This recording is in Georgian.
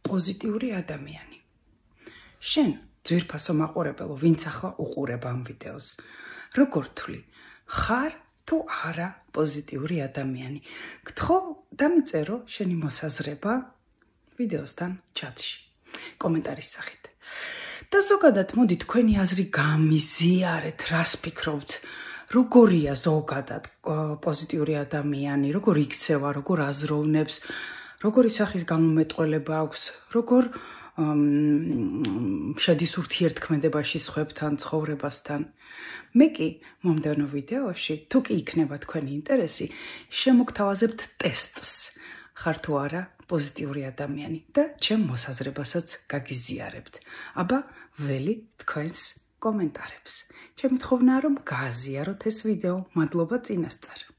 პოზიტიური ადამიანი. შენ ძვირფასო მაყურებელო, ვინც ახლა უყურებ ამ ვიდეოს, როგორ თვლი, ხარ თუ არა პოზიტიური ადამიანი? გთხოვ დამიწერო შენი მოსაზრება ვიდეოსთან ჩატში, კომენტარის სახით. და ზოგადად მოდი თქვენი აზრი გამიზიარეთ, რას ფიქრობთ, როგორია ზოგადად პოზიტიური ადამიანი, როგორ იქცევა, როგორ აზროვნებს, როგორი სახის გამომეტყველება აქვს, როგორ შედის ურთიერთქმედებაში სხვებთან, ცხოვრებასთან. მე კი მომდევნო ვიდეოში, თუ კი იქნება თქვენი ინტერესი, შემოგთავაზებთ ტესტს, ხარ თუ არა პოზიტიური ადამიანი და ჩემ მოსაზრებასაც გაგიზიარებთ. აბა ველი თქვენს კომენტარებს. ჩემი თხოვნაა, რომ გააზიაროთ ეს ვიდეო. მადლობა წინასწარ.